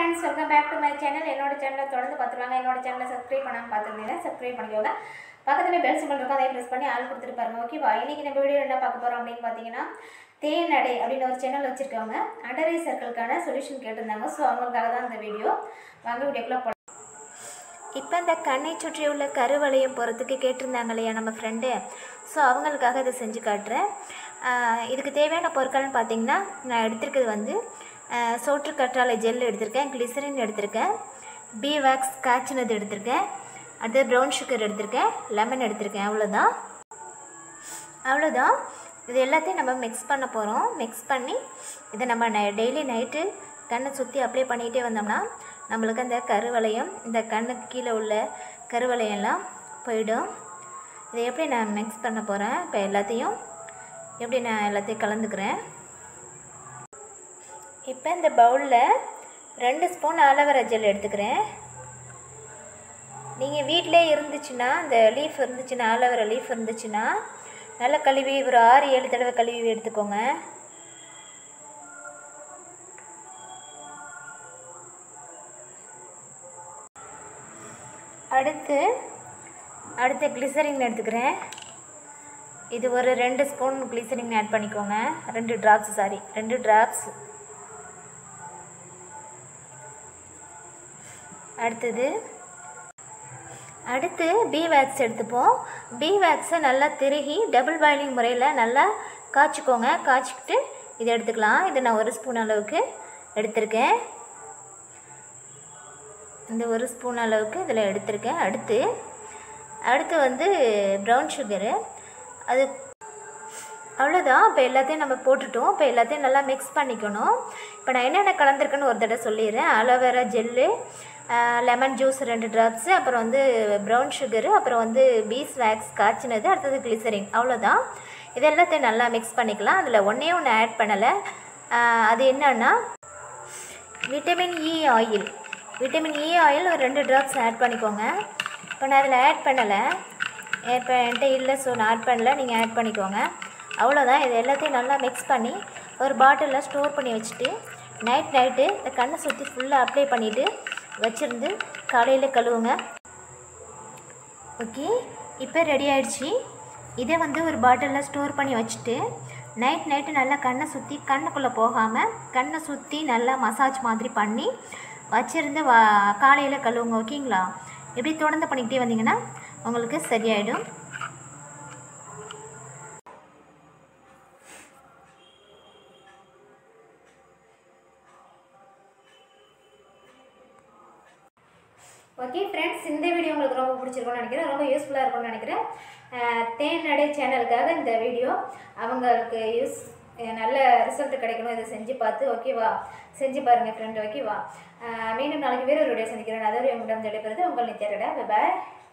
friends, welcome back to my channel. என்னோட சேனலை தொடர்ந்து பார்த்துருவாங்க. என்னோட சேனலை சப்ஸ்கிரைப் பண்ணாமல் பார்த்துருந்தீங்கன்னா சப்ஸ்கிரைப் பண்ணிக்கோங்க. பக்கத்தில் பெல் சிம்பிள் இருக்கும், அதை ப்ரெஸ் பண்ணி ஆல் கொடுத்துட்டு பாருங்க. ஓகேவா? இன்றைக்கி நம்ம வீடியோ என்ன பார்க்க போகிறோம் அப்படின்னு பார்த்தீங்கன்னா, தேனடை அப்படின்னு ஒரு சேனல் வச்சுருக்கவங்க அண்டர் ஐ சர்க்கிள்கான சொல்யூஷன் கேட்டிருந்தாங்க. ஸோ அவங்களுக்காக தான் இந்த வீடியோ. வாங்க வீடியோக்குள்ளே போகலாம். இப்போ இந்த கண்ணை சுற்றி உள்ள கருவளையம் போகிறதுக்கு கேட்டிருந்தாங்க இல்லையா நம்ம ஃப்ரெண்டு. ஸோ அவங்களுக்காக இதை செஞ்சு காட்டுறேன். இதுக்கு தேவையான பொருட்கள்னு பார்த்திங்கன்னா, நான் எடுத்துருக்கிறது வந்து சோற்று கற்றாழை ஜெல் எடுத்திருக்கேன், கிளிசரின் எடுத்திருக்கேன், பீ வேக்ஸ் காய்ச்சினது எடுத்திருக்கேன், அடுத்து ப்ரௌன் சுகர் எடுத்திருக்கேன், லெமன் எடுத்திருக்கேன். அவ்வளோதான். இது எல்லாத்தையும் நம்ம மிக்ஸ் பண்ண போகிறோம். மிக்ஸ் பண்ணி இதை நம்ம டெய்லி நைட்டு கண்ணை சுற்றி அப்ளை பண்ணிகிட்டே வந்தோம்னா நம்மளுக்கு அந்த கருவளையம், இந்த கண்ணுக்கு கீழே உள்ள கருவளையம்லாம் போயிடும். இதை எப்படி நான் மிக்ஸ் பண்ண போகிறேன், இப்போ எல்லாத்தையும் எப்படி நான் எல்லாத்தையும் கலந்துக்கிறேன். இப்போ இந்த பவுலில் 2 ஸ்பூன் ஆலோவேரா ஜெல் எடுத்துக்கிறேன். நீங்கள் வீட்டிலே இருந்துச்சுன்னா, இந்த லீஃப் இருந்துச்சுன்னா, ஆலோவேரா லீஃப் இருந்துச்சுன்னா நல்லா கழுவி ஒரு 6-7 தடவை கழுவி எடுத்துக்கோங்க. அடுத்து கிளிசரின் எடுத்துக்கிறேன். இது ஒரு 2 ஸ்பூன் கிளிசரின் ஆட் பண்ணிக்கோங்க. 2 ட்ராப்ஸ். அடுத்து பீ வேக்ஸ் எடுத்துப்போம். பீ வேக்ஸை நல்லா திருகி டபுள் பாயிலிங் முறையில் நல்லா காய்ச்சிக்கோங்க. காய்ச்சிக்கிட்டு இதை எடுத்துக்கலாம். இது நான் 1 ஸ்பூன் அளவுக்கு எடுத்திருக்கேன். இந்த 1 ஸ்பூன் அளவுக்கு இதில் எடுத்திருக்கேன். அடுத்து வந்து ப்ரௌன் சுகரு. அது அவ்வளோதான். இப்போ எல்லாத்தையும் நம்ம போட்டுட்டோம். இப்போ எல்லாத்தையும் நல்லா மிக்ஸ் பண்ணிக்கணும். இப்போ நான் என்னென்ன கலந்துருக்கேன்னு ஒரு தடவை சொல்லிடுறேன். Aloe vera gel, lemon juice 2 drops, அப்புறம் வந்து ப்ரௌன் சுகரு, அப்புறம் வந்து பீஸ் வேக்ஸ் காய்ச்சினது, அடுத்தது கிளிசரின். அவ்வளோதான். இது எல்லாத்தையும் நல்லா மிக்ஸ் பண்ணிக்கலாம். அதில் ஒன்று ஆட் பண்ணலை. அது என்னன்னா விட்டமின் இ ஆயில் ஒரு 2 ட்ராப்ஸ் ஆட் பண்ணிக்கோங்க. இப்போ நான் அதில் ஆட் பண்ணலை, இப்போ என்கிட்ட இல்லை, ஸோ நான் ஆட் பண்ணலை, நீங்கள் ஆட் பண்ணிக்கோங்க. அவ்வளோதான். இது எல்லாத்தையும் நல்லா மிக்ஸ் பண்ணி ஒரு பாட்டிலில் ஸ்டோர் பண்ணி வச்சுட்டு நைட்டு இந்த கண்ணை சுற்றி ஃபுல்லாக அப்ளை பண்ணிவிட்டு வச்சுருந்து காலையில் கழுவுங்க. ஓகே, இப்போ ரெடி ஆகிடுச்சி. இதை வந்து ஒரு பாட்டிலில் ஸ்டோர் பண்ணி வச்சுட்டு நைட்டு நல்லா கண்ணை சுற்றி, கண்ணுக்குள்ளே போகாமல் கண்ணை சுற்றி நல்லா மசாஜ் மாதிரி பண்ணி வச்சுருந்து காலையில் கழுவுங்க. ஓகேங்களா? இப்படி தொடர்ந்து பண்ணிக்கிட்டே வந்தீங்கன்னா உங்களுக்கு சரியாயிடும். ஓகே ஃப்ரெண்ட்ஸ், இந்த வீடியோ உங்களுக்கு ரொம்ப பிடிச்சிருக்கும்னு நினைக்கிறேன், ரொம்ப யூஸ்ஃபுல்லாக இருக்கும்னு நினைக்கிறேன். தேனடை சேனலுக்காக இந்த வீடியோ அவங்களுக்கு நல்ல ரிசல்ட் கிடைக்கணும். இதை செஞ்சு பார்த்து ஓகேவா, செஞ்சு பாருங்கள் ஃப்ரெண்ட். ஓகேவா? மீண்டும் நாளைக்கு வேறு ஒரு வீடியோ சந்திக்கிறேன். அதாவது உங்களிடம் விடைபெறுவது உங்கள் நித்யா. பாய்.